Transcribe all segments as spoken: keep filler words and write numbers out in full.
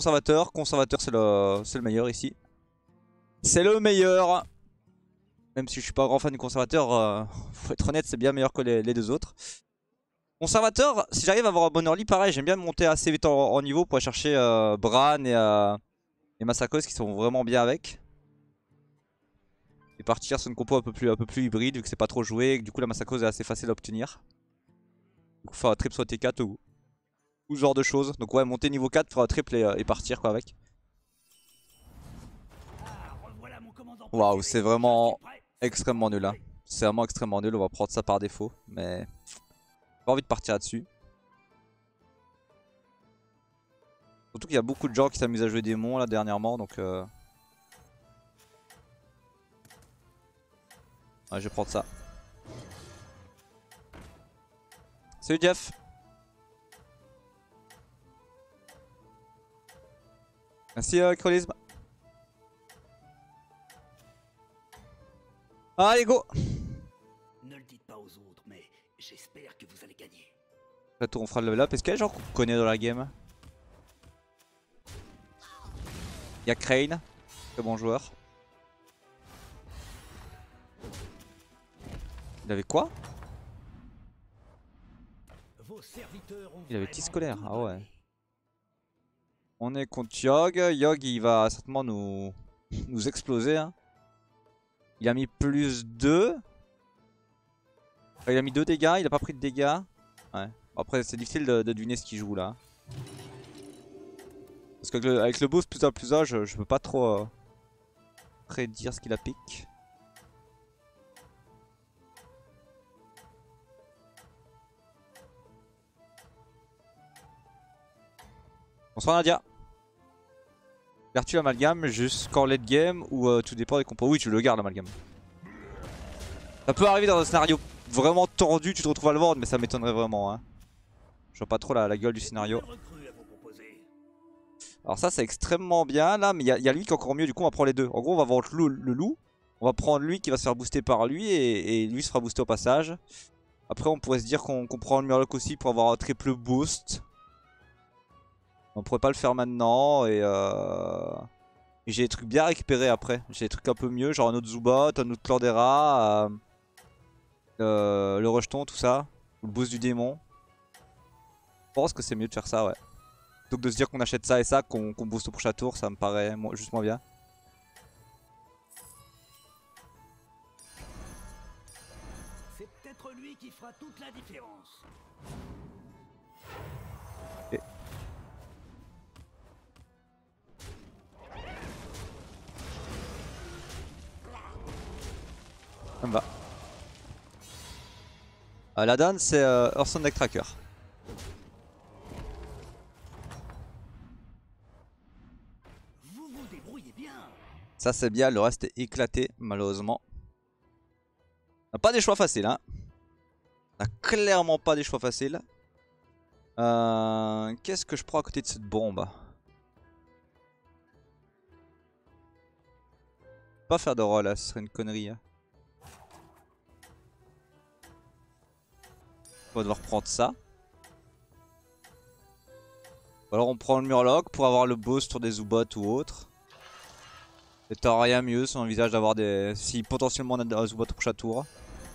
Conservateur, conservateur c'est le, c'est le meilleur ici. C'est le meilleur. Même si je suis pas un grand fan du conservateur, euh, faut être honnête, c'est bien meilleur que les, les deux autres. Conservateur, si j'arrive à avoir un bon early, pareil, j'aime bien monter assez vite en, en niveau pour aller chercher euh, Bran et, euh, et Masakos qui sont vraiment bien avec. Et partir sur une compo un peu plus, un peu plus hybride vu que c'est pas trop joué et que du coup la Masakos est assez facile à obtenir. Du coup faire un triple sur T quatre ou, ou ce genre de choses. Donc ouais, monter niveau quatre, faire un triple et, euh, et partir quoi avec. Waouh, c'est vraiment extrêmement nul là. C'est vraiment extrêmement nul, on va prendre ça par défaut. Mais j'ai pas envie de partir là-dessus. Surtout qu'il y a beaucoup de gens qui s'amusent à jouer démon là dernièrement, donc euh... ouais, je vais prendre ça. Salut Jeff. Merci euh, Crolisme. Allez go. Ne le dites pas aux autres, mais j'espère que vous allez gagner. Là on fera le level up. Est-ce qu'il y a des gens qu'on connaît dans la game? Il y a Crane, très bon joueur. Il avait quoi? Il avait tis scolaire, ah ouais. On est contre Yogg. Yogg il va certainement nous, nous exploser. Hein. Il a mis plus deux. Enfin, il a mis deux dégâts, il a pas pris de dégâts. Ouais. Après c'est difficile de, de deviner ce qu'il joue là. Parce qu'avec le, avec le boost plus un plus un, je, je peux pas trop euh, prédire ce qu'il a pique. Bonsoir Nadia. Gardes-tu l'amalgame jusqu'en late game ou euh, tout dépend des compos? Oui, tu le gardes l'amalgame. Ça peut arriver dans un scénario vraiment tordu, tu te retrouves à le vendre, mais ça m'étonnerait vraiment. Hein. Je vois pas trop la, la gueule du scénario. Alors ça c'est extrêmement bien là, mais il y, y a lui qui est encore mieux, du coup on va prendre les deux. En gros on va vendre le, le loup, on va prendre lui qui va se faire booster par lui et, et lui se fera booster au passage. Après on pourrait se dire qu'on qu prend le Murloc aussi pour avoir un triple boost. On pourrait pas le faire maintenant et, euh... et j'ai des trucs bien récupérés après. J'ai des trucs un peu mieux, genre un autre Zubat, un autre Clandera, euh... euh, le rejeton, tout ça. Le boost du démon. Je pense que c'est mieux de faire ça, ouais. Plutôt que de se dire qu'on achète ça et ça, qu'on qu'on booste au prochain tour, ça me paraît juste moins bien. C'est peut-être lui qui fera toute la différence. Okay. Ça me va. Euh, la donne c'est euh, Hearthstone Deck Tracker. Vous vous débrouillez bien. Ça c'est bien, le reste est éclaté malheureusement. On n'a pas des choix faciles hein. On n'a clairement pas des choix faciles. Euh, Qu'est-ce que je prends à côté de cette bombe? Pas faire de roll là, ce serait une connerie. Hein. On va devoir prendre ça. Ou alors on prend le Murloc pour avoir le boost sur des Zubat ou autre. C'est rien mieux si on envisage d'avoir des... Si potentiellement on a un Zubat au prochain tour.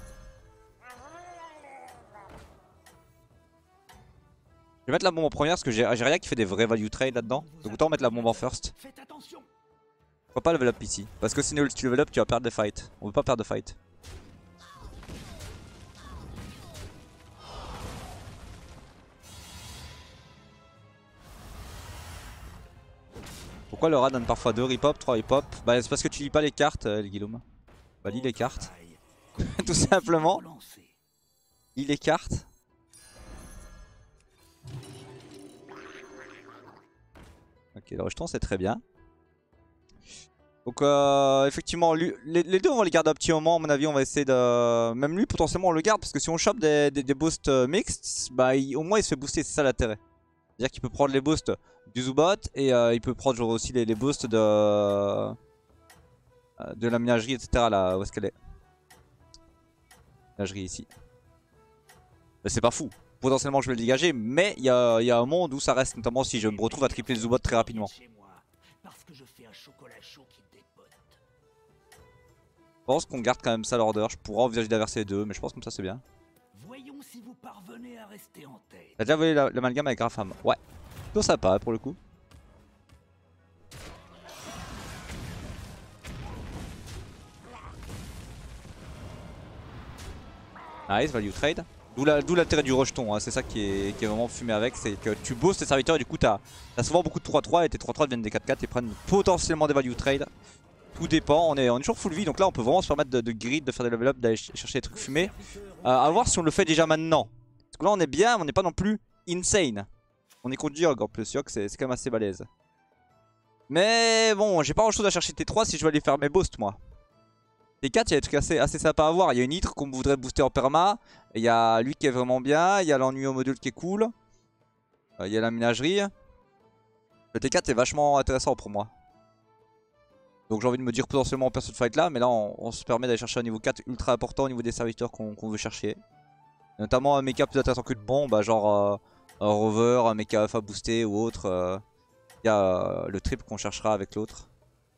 Je vais mettre la bombe en première parce que j'ai rien qui fait des vrais value trade là-dedans. Donc autant mettre la bombe en first. Faut pas level up ici. Parce que sinon si tu level up tu vas perdre des fights. On veut pas perdre de fight. Pourquoi le rat donne parfois deux rip-hop, trois rip-hop? Bah c'est parce que tu lis pas les cartes, euh, les Guillaume. Bah lis les cartes. Tout simplement. Lis les cartes. Ok, le rejeton c'est très bien. Donc euh, effectivement, lui, les, les deux on va les garder un petit moment. À mon avis on va essayer de... Même lui potentiellement on le garde parce que si on chope des, des, des boosts mixtes, bah il, au moins il se fait booster, c'est ça l'intérêt. C'est-à-dire qu'il peut prendre les boosts du Zubat et euh, il peut prendre genre, aussi les, les boosts de, euh, de la ménagerie, et cetera. Là, où est-ce qu'elle est? Ménagerie ici. Mais c'est pas fou. potentiellement je vais le dégager, mais il y a, y a un monde où ça reste, notamment si je me retrouve à tripler le Zubot très rapidement. Chez moi, parce que je fais un chocolat chaud qui dépote. Je pense qu'on garde quand même ça l'order, je pourrais envisager d'inverser les deux, mais je pense comme ça c'est bien. Voyons si vous parvenez à rester en tête. T'as déjà volé l'amalgame avec Grafam? Ouais. Plutôt sympa pour le coup. Nice, value trade. D'où l'intérêt du rejeton, hein. C'est ça qui est, qui est vraiment fumé avec, c'est que tu bosses tes serviteurs et du coup t'as as souvent beaucoup de trois trois et tes trois trois deviennent des quatre quatre et prennent potentiellement des value trade. Tout dépend, on est, on est toujours full vie, donc là on peut vraiment se permettre de, de grid, de faire des level up, d'aller chercher des trucs fumés. Euh, à voir si on le fait déjà maintenant. Parce que là on est bien, on n'est pas non plus insane. On est contre Yogg en plus, Yogg c'est quand même assez balèze. Mais bon, j'ai pas grand chose à chercher T trois si je veux aller faire mes boosts moi. T quatre, il y a des trucs assez, assez sympas à voir. Il y a une Hytre qu'on voudrait booster en perma. Il y a lui qui est vraiment bien. Il y a l'ennui au module qui est cool. Il y a la ménagerie. Le T quatre est vachement intéressant pour moi. Donc j'ai envie de me dire potentiellement on perd ce fight là. Mais là on, on se permet d'aller chercher un niveau quatre ultra important au niveau des serviteurs qu'on qu'on veut chercher. Notamment un mecha plus intéressant que le bon. Bah genre euh, un rover, un mecha F à booster ou autre. Euh, il y a euh, le trip qu'on cherchera avec l'autre.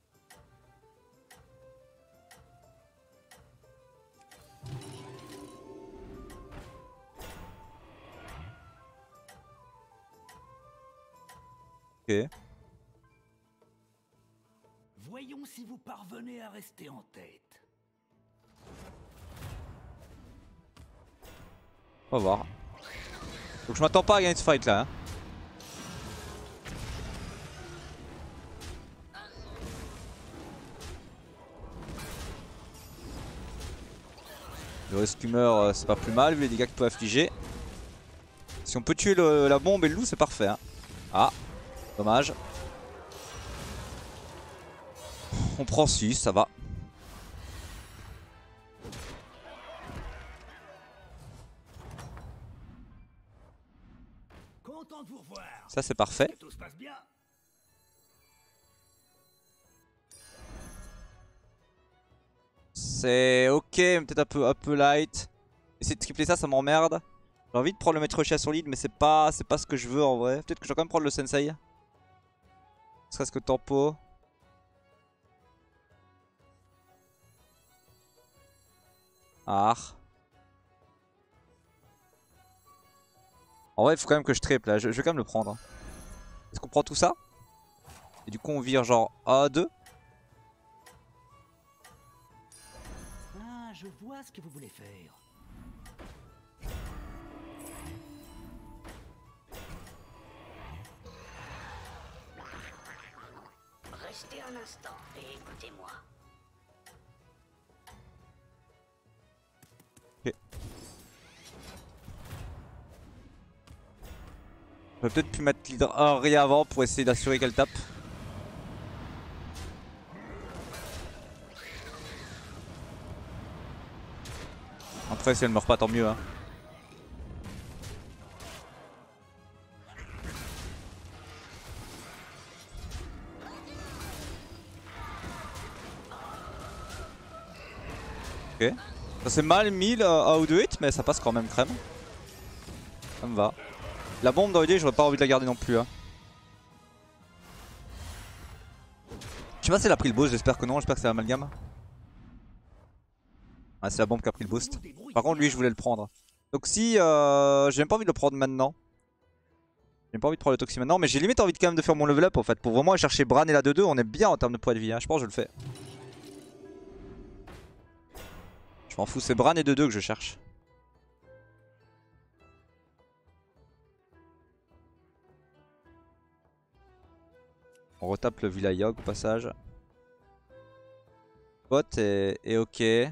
Ok. Voyons si vous parvenez à rester en tête. On va voir. Donc je m'attends pas à gagner ce fight là. Hein. Le rescumer euh, c'est pas plus mal vu les dégâts qu'il peut affliger. Si on peut tuer le, la bombe et le loup c'est parfait. Hein. Ah, dommage. On prend six, ça va. Content de vous revoir. Ça c'est parfait. Que tout se passe bien. C'est ok, mais peut-être un peu, un peu light. Essayer de tripler ça, ça m'emmerde. J'ai envie de prendre le maître chien solide, mais c'est pas, c'est pas ce que je veux en vrai. Peut-être que je vais quand même prendre le sensei. Ne serait-ce que tempo. Ah. En vrai, il faut quand même que je triple là. Je, je vais quand même le prendre. Est-ce qu'on prend tout ça? Et du coup, on vire genre A deux. Ah, je vois ce que vous voulez faire. Restez un instant et écoutez-moi. Ok. J'aurais peut-être pu mettre leader Henry avant pour essayer d'assurer qu'elle tape. Après, si elle meurt pas, tant mieux. Hein. Ok. Ça c'est mal mis le A ou deux hits, mais ça passe quand même crème. Ça me va. La bombe dans l'idée, j'aurais pas envie de la garder non plus. Hein. Je sais pas si elle a pris le boost, j'espère que non, j'espère que c'est l'amalgame. Ah, c'est la bombe qui a pris le boost. Par contre, lui, je voulais le prendre. Donc si, euh, j'ai même pas envie de le prendre maintenant. J'ai même pas envie de prendre le Toxi maintenant, mais j'ai limite envie de, quand même de faire mon level up en fait. Pour vraiment aller chercher Bran et la deux deux, on est bien en termes de poids de vie. Hein. Je pense que je le fais. Je m'en fous, c'est Bran et deux deux que je cherche. On retape le Villa Yogg au passage. Bot est, est ok. Mais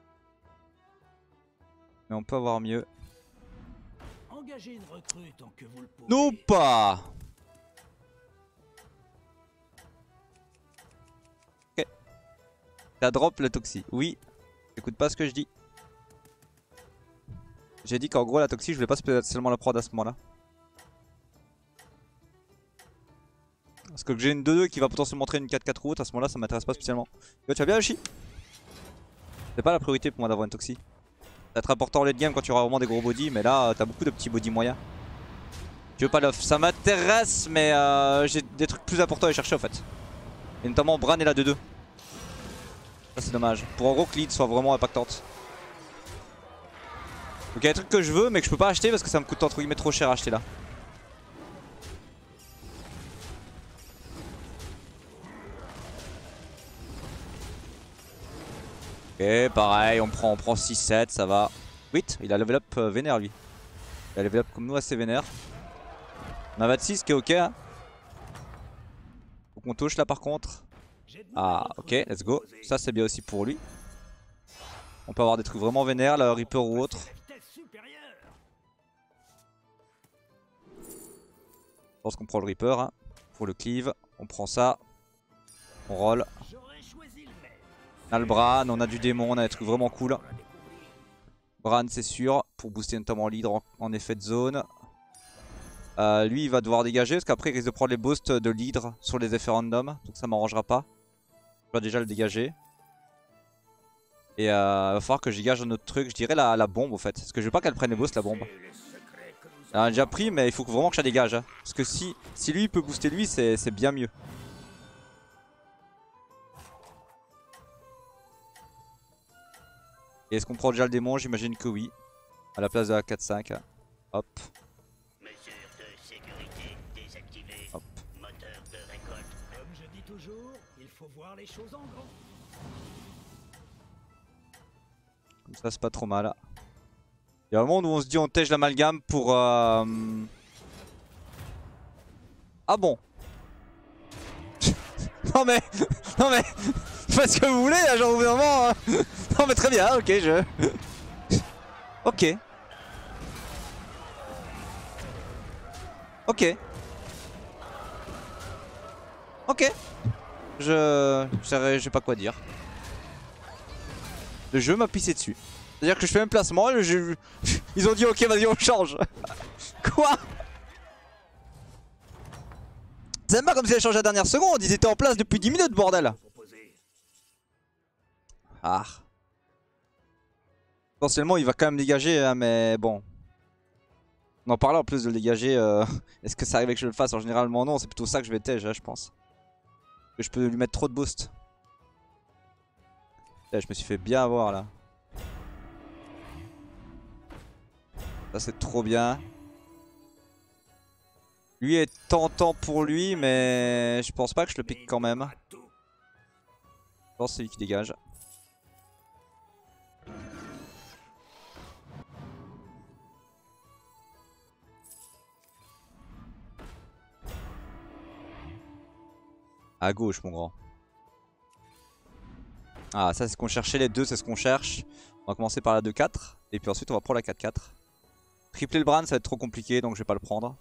on peut avoir mieux. Engagez une recrue tant que vous le pouvez. Non pas. Ok. T'as drop le Toxi. Oui. Écoute pas ce que je dis. J'ai dit qu'en gros la Toxi je voulais pas spécialement la prendre à ce moment là. Parce que j'ai une deux deux qui va potentiellement montrer une quatre quatre haute, à ce moment là ça m'intéresse pas spécialement. Yo, tu vas bien Yoshi? C'est pas la priorité pour moi d'avoir une Toxi. va être important en late game quand tu auras vraiment des gros body, mais là t'as beaucoup de petits body moyens. Je veux pas l'off, ça m'intéresse, mais euh, j'ai des trucs plus importants à aller chercher en fait. Et notamment Bran est là deux deux. Ça c'est dommage. Pour en gros que lead soit vraiment impactante. Donc il y a des trucs que je veux mais que je peux pas acheter parce que ça me coûte entre guillemets trop cher à acheter là. Ok, pareil, on prend, on prend six sept, ça va. huit, il a level up euh, vénère lui. Il a level up comme nous assez vénère. On a vingt-six qui est ok. Hein. Faut qu'on touche là par contre. Ah ok, let's go. Ça c'est bien aussi pour lui. On peut avoir des trucs vraiment vénères, là, Reaper ou autre. Je pense qu'on prend le Reaper hein, pour le cleave. On prend ça. On roll. On a le Bran, on a du démon, on a des trucs vraiment cool. Bran c'est sûr, pour booster notamment l'hydre en, en effet de zone. Euh, lui il va devoir dégager parce qu'après il risque de prendre les boosts de l'hydre sur les effets random. Donc ça m'arrangera pas. Je dois déjà le dégager. Et euh, il va falloir que je dégage un autre truc, je dirais la, la bombe au fait. Parce que je veux pas qu'elle prenne les boosts la bombe. Elle a déjà pris mais il faut vraiment que je la dégage. Hein. Parce que si, si lui il peut booster lui c'est bien mieux. Et est-ce qu'on prend déjà le démon? J'imagine que oui. À la place de la quatre cinq. Hop. Hop. Comme je dis toujours, il faut voir les choses en grand. Comme ça c'est pas trop mal. Il y a un moment où on se dit on tège l'amalgame pour... Euh... Ah bon. Non mais... Non mais... Faites ce que vous voulez là, genre au bout d'un moment... Hein. Non mais très bien, ok je... Ok. Ok. Ok. Je... Je sais pas quoi dire. Le jeu m'a pissé dessus. C'est-à-dire que je fais un placement et le jeu... Ils ont dit ok vas-y on change. Quoi? C'est même pas comme si elle changeait à la dernière seconde, ils étaient en place depuis dix minutes bordel. Ah. Potentiellement il va quand même dégager hein, mais bon. On en parlait en plus de le dégager. Euh... Est-ce que ça arrive que je le fasse? En généralement non, c'est plutôt ça que je vais tège hein, je pense. Que je peux lui mettre trop de boost. Là, je me suis fait bien avoir là. Ça c'est trop bien. Lui est tentant pour lui mais je pense pas que je le pique quand même. Je pense que c'est lui qui dégage. À gauche mon grand. Ah ça c'est ce qu'on cherchait, les deux c'est ce qu'on cherche. On va commencer par la deux quatre. Et puis ensuite on va prendre la quatre quatre. Tripler le Bran ça va être trop compliqué donc je vais pas le prendre.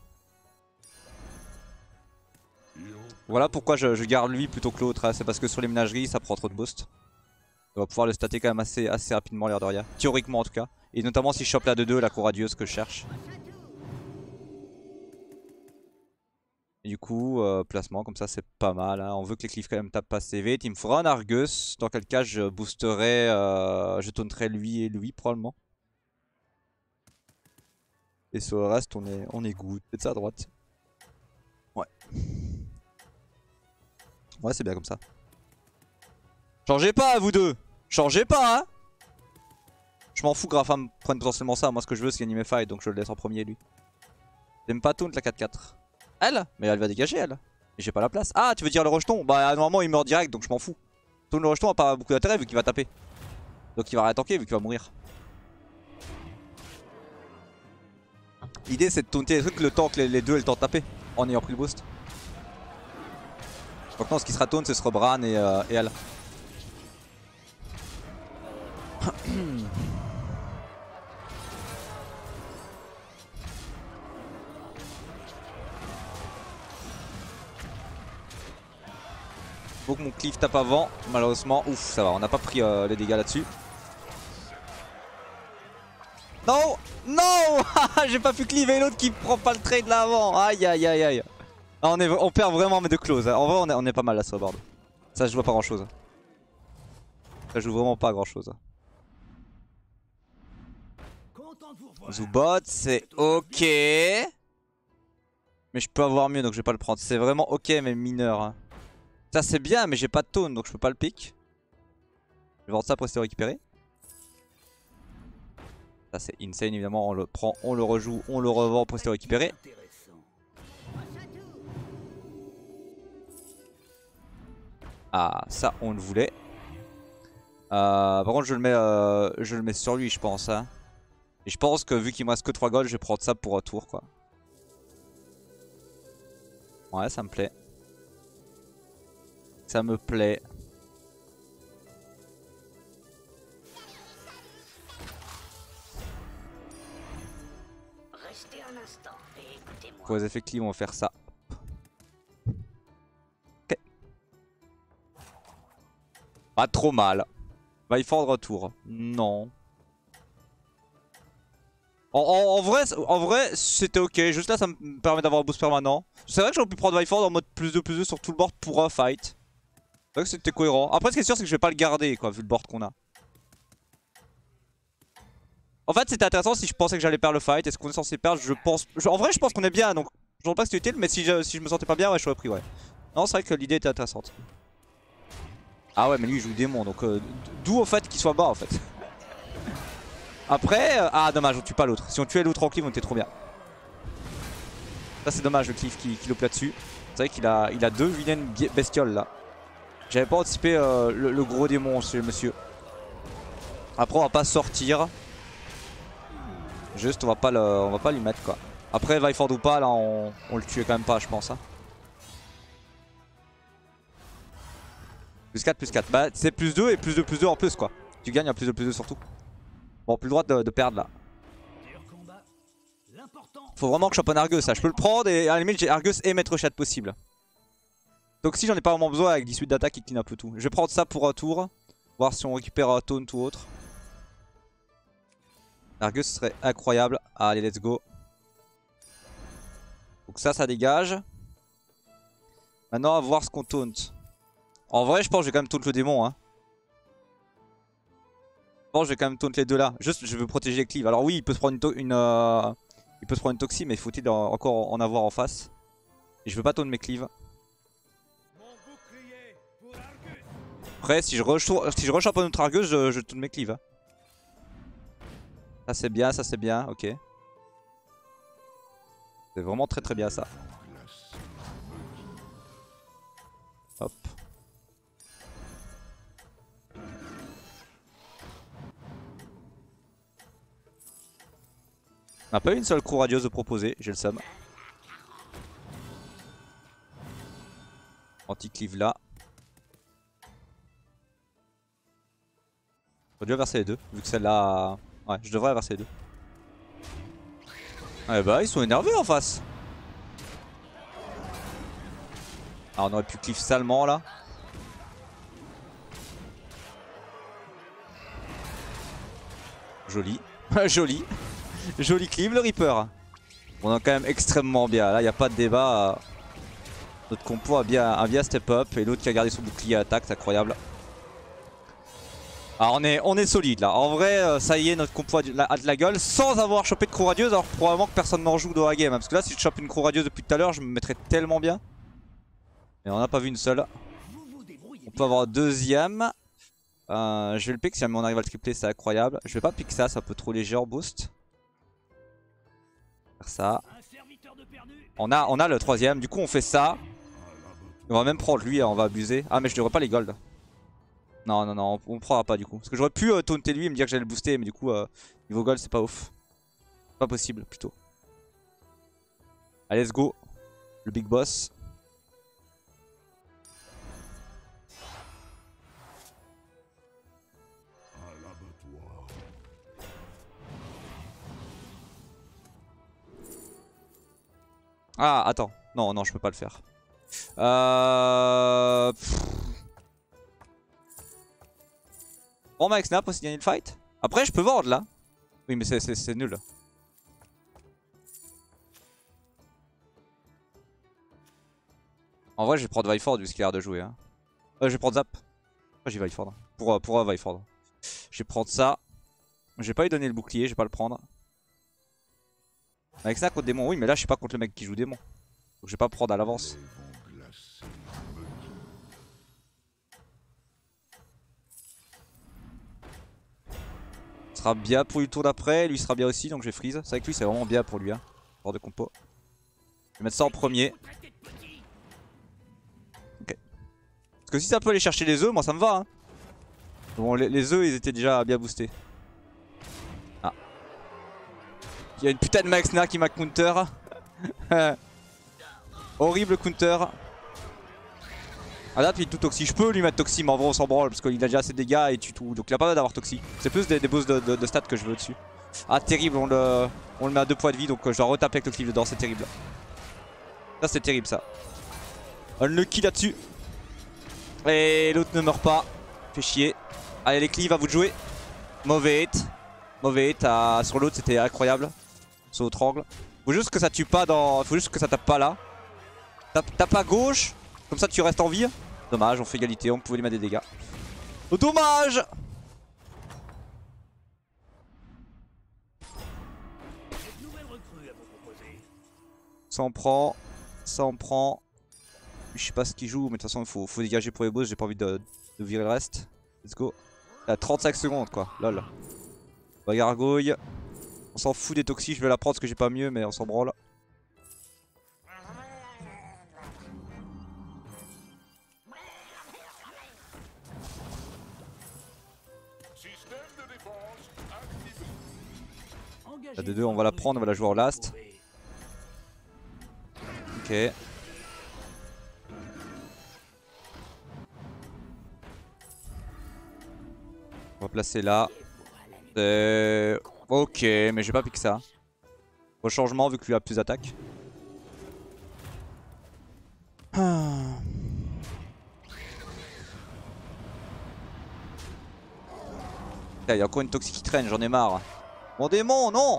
Voilà pourquoi je, je garde lui plutôt que l'autre. Hein. C'est parce que sur les ménageries ça prend trop de boost. On va pouvoir le stater quand même assez, assez rapidement l'air de rien. Théoriquement en tout cas. Et notamment si je chope la deux deux, la courageuse que je cherche. Et du coup, euh, placement comme ça c'est pas mal. Hein. On veut que les cliffs quand même tapent assez vite. Il me faudra un Argus. Dans quel cas je boosterai, euh, je taunterai lui et lui probablement. Et sur le reste on est, on est good. C'est ça à droite. Ouais. Ouais c'est bien comme ça. Changez pas vous deux. Changez pas hein. Je m'en fous que Rafa me prenne potentiellement ça. Moi ce que je veux c'est gagner mes fights donc je le laisse en premier lui. J'aime pas taunt la quatre quatre. Elle? Mais elle va dégager elle. Mais j'ai pas la place. Ah tu veux dire le rejeton? Bah normalement il meurt direct donc je m'en fous. Taunt le rejeton a pas beaucoup d'intérêt vu qu'il va taper. Donc il va rétanker vu qu'il va mourir. L'idée c'est de taunter les trucs le temps que les, les deux aient le temps de taper. En ayant pris le boost. Donc non ce qui sera taunt ce sera Bran et, euh, et elle. Faut que mon cleave tape avant, malheureusement. Ouf, ça va, on n'a pas pris euh, les dégâts là-dessus. Non. Non. J'ai pas pu cleaver l'autre qui prend pas le trade là avant. Aïe aïe aïe aïe. Ah, on, est, on perd vraiment mes deux closes. En vrai on est, on est pas mal là sur le board. Ça je joue pas grand chose. Ça joue vraiment pas grand chose. Content de vous revoir. Zubot, c'est ok. Mais je peux avoir mieux, donc je vais pas le prendre. C'est vraiment ok, mais mineur. Hein. Ça, c'est bien, mais j'ai pas de taunt, donc je peux pas le pick. Je vais vendre ça pour essayer de récupérer. Ça, c'est insane, évidemment. On le prend, on le rejoue, on le revend pour essayer de récupérer. Ah, ça, on le voulait. Euh, par contre, je le, mets, euh, je le mets sur lui, je pense. Hein. Et je pense que vu qu'il me reste que trois golds, je vais prendre ça pour un tour, quoi. Ouais, ça me plaît. Ça me plaît. Restez un instant et écoutez-moi. Pour les effets clés, on va faire ça. Ok. Pas trop mal. Viford retour. Non. En, en, en vrai, en vrai c'était ok. Juste là, ça me permet d'avoir un boost permanent. C'est vrai que j'aurais pu prendre Viford en mode plus deux plus deux sur tout le board pour un fight. C'est vrai que c'était cohérent. Après, ce qui est sûr, c'est que je vais pas le garder, quoi, vu le board qu'on a. En fait, c'était intéressant si je pensais que j'allais perdre le fight. Est-ce qu'on est censé perdre? Je pense. Je, en vrai, je pense qu'on est bien. Donc, je ne pense pas que c'était utile. Mais si je, si je me sentais pas bien, ouais, je serais pris, ouais. Non, c'est vrai que l'idée était intéressante. Ah ouais, mais lui, il joue démon. Donc, euh, d'où au fait qu'il soit bas, en fait. Après, euh, ah dommage, on tue pas l'autre. Si on tuait l'autre en cleave, on était trop bien. Ça, c'est dommage le cleave qui, qui loupe là-dessus. C'est vrai qu'il a, il a deux vilaines bestioles là. J'avais pas anticipé euh, le, le gros démon, ce monsieur. Après, on va pas sortir. Juste, on va pas, le, on va pas lui mettre quoi. Après, Viford ou pas, là, on, on le tuait quand même pas, je pense. Hein. Plus quatre, plus quatre. Bah, c'est plus deux et plus deux, plus deux en plus quoi. Tu gagnes un plus deux, plus deux surtout. Bon, plus le droit de, de perdre là. Faut vraiment que je chope un Argus là. Je peux le prendre et à la limite, j'ai Argus et Maître Chat possible. Donc, si j'en ai pas vraiment besoin avec dix-huit d'attaque, il clean un peu tout. Je vais prendre ça pour un tour. Voir si on récupère un taunt ou autre. Argus serait incroyable. Allez, let's go. Donc ça, ça dégage. Maintenant, à voir ce qu'on taunt. En vrai, je pense que je vais quand même taunt le démon. Hein. Je pense que je vais quand même taunt les deux là. Juste, je veux protéger les cleaves. Alors oui, il peut se prendre une, une euh... il peut se prendre une toxie, mais il faut-il encore en avoir en face. Et je veux pas taunt mes cleaves. Après, si je rechope si je rechope un autre Argus, je, je taunt mes cleaves. Hein. Ça c'est bien, ça c'est bien, ok. C'est vraiment très très bien ça. Hop. On n'a pas eu une seule crew radieuse de proposer, j'ai le seum. Anti-cleave là. J'aurais dû inverser les deux, vu que celle-là... Ouais, je devrais inverser les deux. Ah bah ils sont énervés en face. Ah, on aurait pu cleave salement là. Joli. Joli. Joli cleave le Reaper. On est quand même extrêmement bien. Là il n'y a pas de débat. Notre compo a bien, a bien step up. Et l'autre qui a gardé son bouclier à attaque, c'est incroyable. Alors on est, on est solide là. En vrai, ça y est, notre compo a de la, a de la gueule. Sans avoir chopé de crew radieuse. Alors probablement que personne n'en joue dans la game. Hein, parce que là, si je chope une crew radieuse depuis tout à l'heure, je me mettrais tellement bien. Mais on n'a pas vu une seule. On peut avoir un deuxième. Euh, je vais le pick si jamais on arrive à le tripler, c'est incroyable. Je vais pas pick ça, c'est un peu trop léger en boost. Faire ça. On a, on a le troisième, du coup on fait ça. On va même prendre lui, on va abuser. Ah mais je devrais pas les gold. Non non non, on, on prendra pas du coup. Parce que j'aurais pu euh, taunter lui et me dire que j'allais le booster, mais du coup euh, niveau gold c'est pas ouf. Pas possible plutôt. Allez let's go. Le big boss. Ah attends, non non je peux pas le faire. Euh... Bon Mike Snap aussi gagner le fight. Après je peux vendre là. Oui mais c'est nul. En vrai je vais prendre Viford vu ce qu'il a l'air de jouer. Hein. Euh, je vais prendre Zap. Moi j'ai Viford. Pour, pour euh, Viford. Je vais prendre ça. Je vais pas lui donner le bouclier, je vais pas le prendre. Avec ça contre démon, oui, mais là je suis pas contre le mec qui joue démon. Donc je vais pas prendre à l'avance. Ce sera bien pour le tour d'après, lui sera bien aussi, donc je vais freeze. C'est vrai que lui c'est vraiment bien pour lui, hein, hors de compo. Je vais mettre ça en premier. Ok. Parce que si ça peut aller chercher les œufs, moi ça me va. Hein. Bon, les, les œufs ils étaient déjà bien boostés. Ah. Il y a une putain de Maxna qui m'a counter. Horrible counter. Ah là, puis tout Toxi. Je peux lui mettre Toxi, mais en vrai on s'en branle parce qu'il a déjà assez de dégâts et tue tout. Donc il a pas besoin d'avoir Toxi. C'est plus des, des boosts de, de, de stats que je veux dessus. Ah, terrible, on le, on le met à deux points de vie donc je dois retaper avec le cliff dedans, c'est terrible. Ça, c'est terrible ça. Unlucky là-dessus. Et l'autre ne meurt pas. Fait chier. Allez, les cleaves, à vous de jouer. Mauvais hit. Mauvais hit à... sur l'autre, c'était incroyable. Sur l'autre angle. Faut juste que ça tue pas dans. Faut juste que ça tape pas là. Tape, tape à gauche. Comme ça, tu restes en vie. Dommage, on fait égalité. On pouvait lui mettre des dégâts. Oh, dommage! Ça en prend. Ça en prend. Je sais pas ce qu'il joue, mais de toute façon, il faut, faut dégager pour les boss. J'ai pas envie de, de virer le reste. Let's go. Il a trente-cinq secondes, quoi. Lol. Bah, gargouille. On s'en fout des toxis. Je vais la prendre parce que j'ai pas mieux, mais on s'en branle. La D deux, on va la prendre, on va la jouer en last. Ok. On va placer là. Euh... Ok, mais j'ai pas piqué ça. Au changement vu que lui a plus d'attaque. Il y a encore une toxique qui traîne, j'en ai marre. Mon démon, non.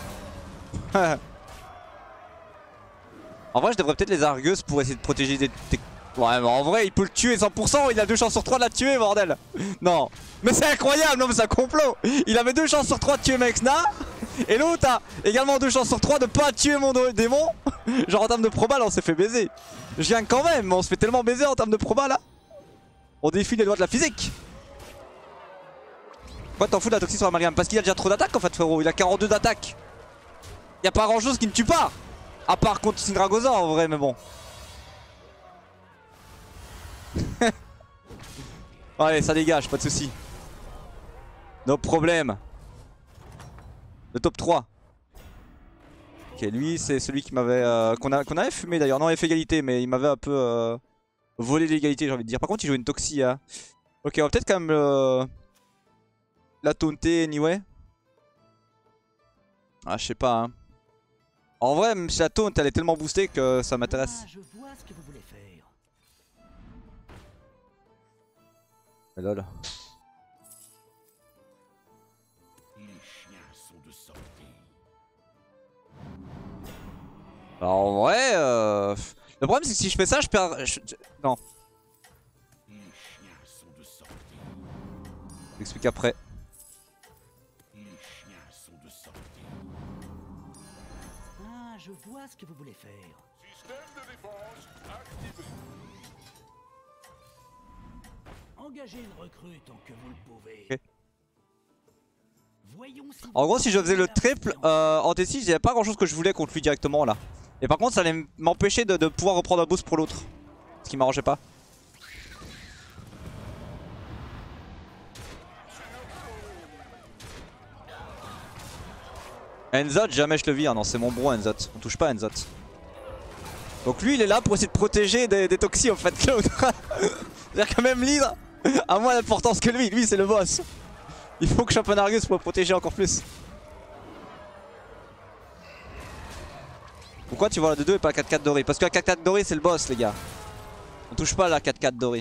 En vrai, je devrais peut-être les argueuses pour essayer de protéger des... des... Ouais, mais en vrai, il peut le tuer cent pour cent. Il a deux chances sur trois de la tuer, bordel. Non. Mais c'est incroyable, non mais c'est un complot. Il avait deux chances sur trois de tuer Maxna. Et l'autre a également deux chances sur trois de pas tuer mon démon. Genre en termes de proba, là, on s'est fait baiser. Je viens quand même, mais on se fait tellement baiser en termes de proba, là. On défie les lois de la physique. Pourquoi t'en fous de la toxie sur la Mariam? Parce qu'il a déjà trop d'attaque en fait, frérot. Il a quarante-deux d'attaque. Y'a pas grand chose qui ne tue pas. À part contre Sindragosa en vrai, mais bon. Allez, ça dégage, pas de soucis. No problème. Le top trois. Ok, lui c'est celui qui m'avait euh, qu'on a, qu'on avait fumé d'ailleurs. Non, il avait fait égalité, mais il m'avait un peu euh, volé l'égalité, j'ai envie de dire. Par contre, il jouait une toxie. Hein. Ok, on va peut-être quand même euh, la taunter anyway. Ah, je sais pas. Hein. En vrai, même si la taunt elle est tellement boostée que ça m'intéresse. Ah, je vois ce que vous voulez faire. Mais lol. Les chiens sont de sortie. Alors en vrai, euh... le problème c'est que si je fais ça, je perds. Je... Non. Les chiens sont de sortie. Je t'explique après. Les chiens sont de sortie. Ah, je vois ce que vous voulez faire. Système de défense activé. Engagez une recrue tant que vous le pouvez. Okay. Voyons si En gros, si je faisais le triple euh, en T six, il n'y avait pas grand chose que je voulais contre lui directement là. Et par contre, ça allait m'empêcher de, de pouvoir reprendre un boost pour l'autre. Ce qui m'arrangeait pas. Enzot, jamais je le vis. Ah non, c'est mon bro Enzot. On touche pas Enzot. Donc lui, il est là pour essayer de protéger des, des toxis en fait. C'est-à-dire que même l'hydre a moins d'importance que lui. Lui, c'est le boss. Il faut que je chope un Argus pour le protéger encore plus. Pourquoi tu vois la deux deux et pas la quatre quatre dorée? Parce que la quatre quatre dorée c'est le boss les gars. On touche pas la quatre quatre dorée.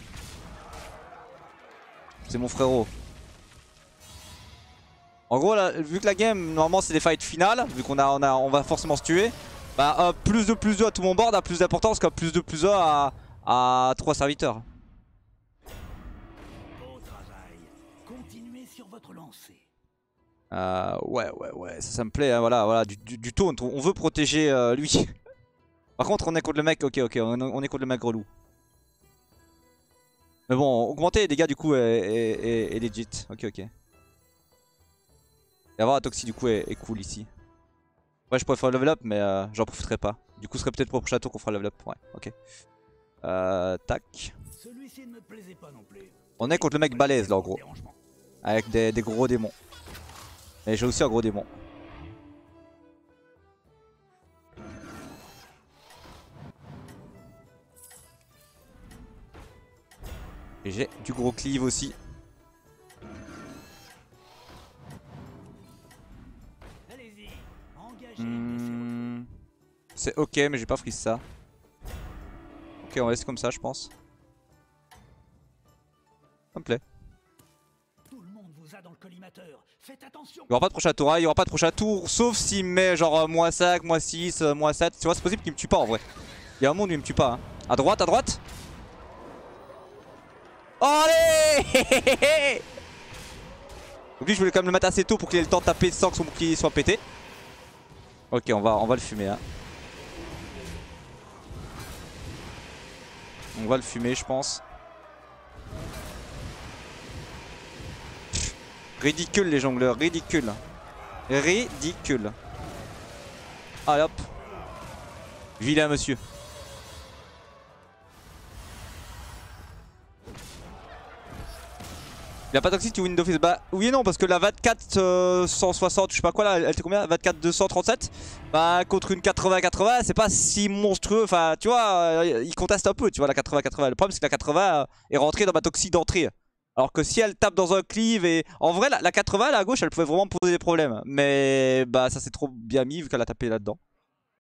C'est mon frérot. En gros là, vu que la game normalement c'est des fights finales, vu qu'on a, on a, on va forcément se tuer, bah euh, plus de plus deux à tout mon board a plus d'importance qu'un plus de plus un à, à trois serviteurs. Bon travail. Continuez sur votre lancée. Euh, ouais, ouais, ouais, ça, ça me plaît, hein, voilà, voilà, du, du, du taunt, on veut protéger euh, lui. Par contre, on est contre le mec, ok, ok, on, on est contre le mec relou. Mais bon, augmenter les dégâts du coup est, est, est, est legit, ok, ok. Et avoir un Toxie du coup est, est cool ici. Ouais, je pourrais faire le level up, mais euh, j'en profiterai pas. Du coup, ce serait peut-être pour le prochain tour qu'on fera le level up, ouais, ok. Euh, tac. Celui-ci ne me plaisait pas non plus. On est contre le mec balèze là en gros. Avec des, des gros démons. Et j'ai aussi un gros démon. Et j'ai du gros cleave aussi. Allez-y, engagez. Mmh, c'est ok, mais j'ai pas freeze ça. Ok, on va laisser comme ça, je pense. Ça me plaît. Tout le monde vous a dans le collimateur. Faites attention. Il y aura pas de prochain tour, il y aura pas de prochain tour, sauf s'il met genre moins cinq, moins six, moins sept. Tu vois, c'est possible qu'il me tue pas en vrai. Il y a un monde où il me tue pas. Hein. À droite, à droite. Allez. Donc lui, je voulais quand même le mettre assez tôt pour qu'il ait le temps de taper sans que son bouclier soit pété. Ok, on va, on va le fumer. Hein. On va le fumer, je pense. Pff, ridicule les jongleurs, ridicule. Ridicule. Allez hop. Vilain monsieur. Il a pas toxique, tu win d'office. Bah oui et non, parce que la vingt-quatre cent soixante, je sais pas quoi là, elle était combien? vingt-quatre deux cent trente-sept. Bah contre une quatre-vingts quatre-vingts, c'est pas si monstrueux. Enfin, tu vois, il conteste un peu, tu vois, la quatre-vingts quatre-vingts. Le problème, c'est que la quatre-vingts est rentrée dans ma toxique d'entrée. Alors que si elle tape dans un cleave et... En vrai, la, la quatre-vingts, là, à gauche, elle pouvait vraiment me poser des problèmes. Mais bah ça s'est trop bien mis vu qu'elle a tapé là-dedans.